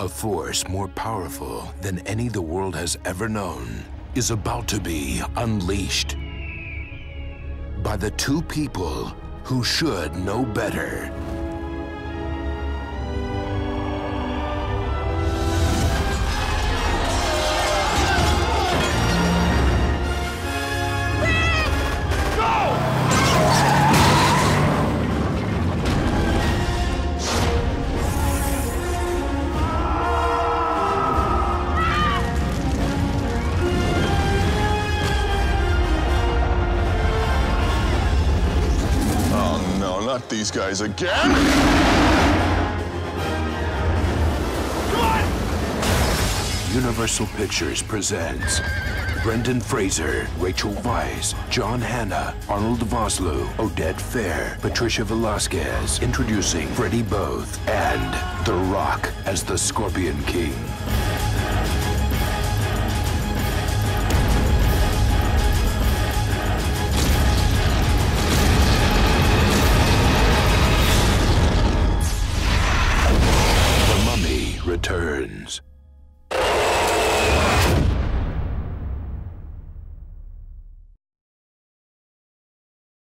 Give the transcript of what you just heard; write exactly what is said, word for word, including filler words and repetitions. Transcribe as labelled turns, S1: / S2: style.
S1: A force more powerful than any the world has ever known is about to be unleashed by the two people who should know better.
S2: These guys again?
S3: Come on!
S1: Universal Pictures presents Brendan Fraser, Rachel Weisz, John Hannah, Arnold Vosloo, Oded Fehr, Patricia Velasquez, introducing Freddie Boath and The Rock as the Scorpion King.